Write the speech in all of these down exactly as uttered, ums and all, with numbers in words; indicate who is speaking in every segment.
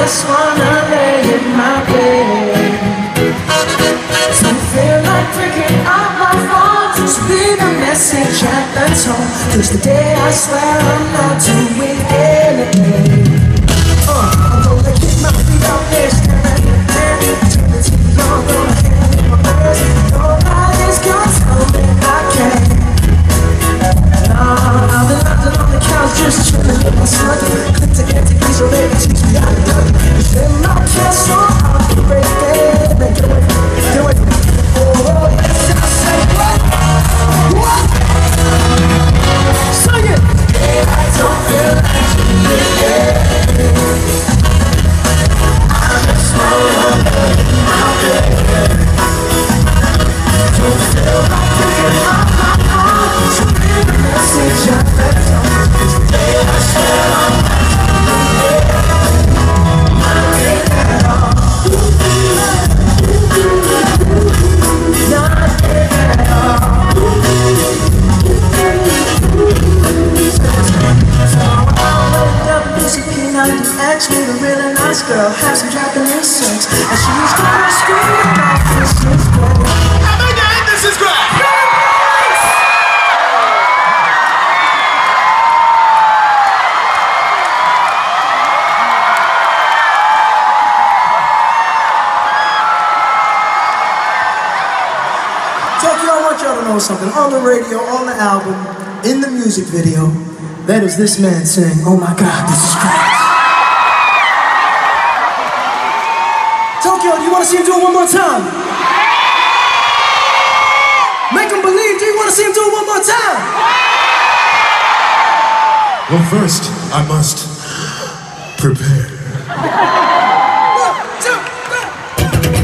Speaker 1: just wanna lay in my bed. Don't feel like breaking up my phone. Just leave a message at the tone. Cause today I swear I'm not doing anything. uh, I'm gonna keep my feet on this time. Turn the T V on, gonna hand in my purse. Nobody's gonna tell me I can't. Nah, I've been locked on the couch just chilling with my son. Click to get to ease so they can teach me how to do it. Cause they don't care so hard to break it. Get away, get away. Oh, yes, I say what? What? Sing it! Yeah, I don't feel like doing it. I just wanna in my bed. Don't feel like picking up my phone. So leave a message at the tone. Today I swear I'm not doing it. I'm getting it all. Not getting it all. So I'll wake up and see Peanut and ask me the really nice girl has some Japanese sex, and she's gonna scream about this is great.
Speaker 2: Oh my God, this is great!
Speaker 1: Tokyo, I want y'all to know something. On the radio, on the album, in the music video, that is this man saying, oh my God, this is great. Tokyo, do you want to see him do it one more time? Make him believe. Do you want to see him do it one more time?
Speaker 2: Well, first, I must prepare.
Speaker 1: One, two, three.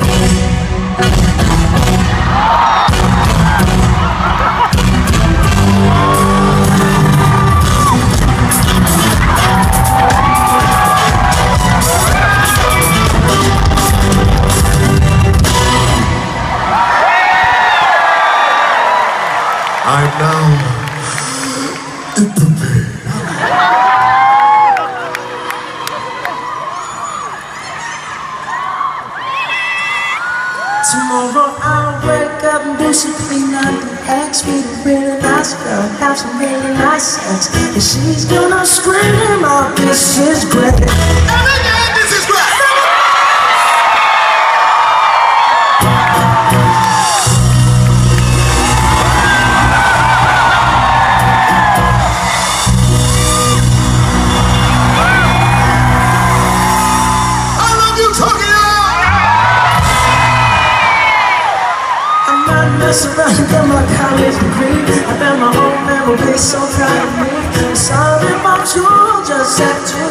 Speaker 2: I'm now prepared.
Speaker 1: Tomorrow I'll wake up and basically not to ask me to really nice girl, have some really nice sex, and she's gonna scream out, this is great.
Speaker 2: Oh my God, this is great!
Speaker 1: Mess around and get my college degree. I bet my own man will be so proud of me. I'm sorry, my tool just had to